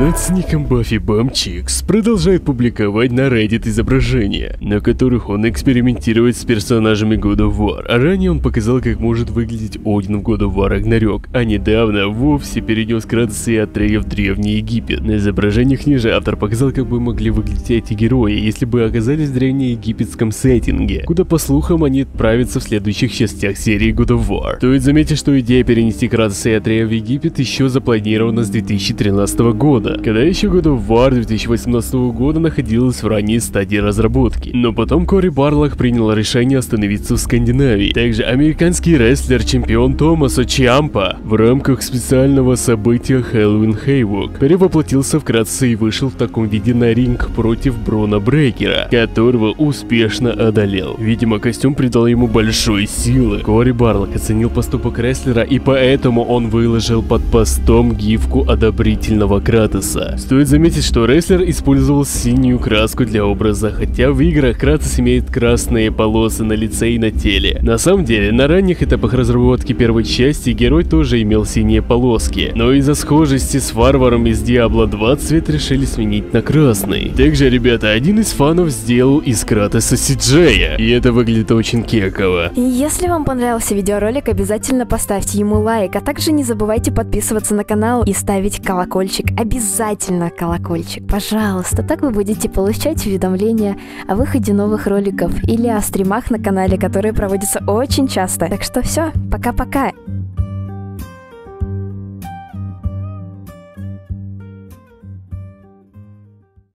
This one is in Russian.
Фанат с ником Buffy Bumchicks продолжает публиковать на Reddit изображения, на которых он экспериментирует с персонажами God of War. А ранее он показал, как может выглядеть Один в God of War Ragnarok, а недавно вовсе перенес Кратоса и Атрея в Древний Египет. На изображениях ниже автор показал, как бы могли выглядеть эти герои, если бы оказались в древнеегипетском сеттинге, куда, по слухам, они отправятся в следующих частях серии God of War. Стоит заметить, что идея перенести Кратоса и Атрея в Египет еще запланирована с 2013 года, когда еще God of War 2018 года находилась в ранней стадии разработки. Но потом Кори Барлок принял решение остановиться в Скандинавии. Также американский рестлер-чемпион Томасо Чиампа в рамках специального события Halloween Havoc перевоплотился в Кратоса и вышел в таком виде на ринг против Брона Брейкера, которого успешно одолел. Видимо, костюм придал ему большой силы. Кори Барлок оценил поступок рестлера, и поэтому он выложил под постом гифку одобрительного Кратоса. Стоит заметить, что рестлер использовал синюю краску для образа, хотя в играх Кратос имеет красные полосы на лице и на теле. На самом деле, на ранних этапах разработки первой части герой тоже имел синие полоски, но из-за схожести с варваром из Diablo 2 цвет решили сменить на красный. Также, ребята, один из фанов сделал из Кратоса CJ, и это выглядит очень кеково. Если вам понравился видеоролик, обязательно поставьте ему лайк, а также не забывайте подписываться на канал и ставить колокольчик. Обязательно колокольчик, пожалуйста, так вы будете получать уведомления о выходе новых роликов или о стримах на канале, которые проводятся очень часто. Так что все, пока-пока!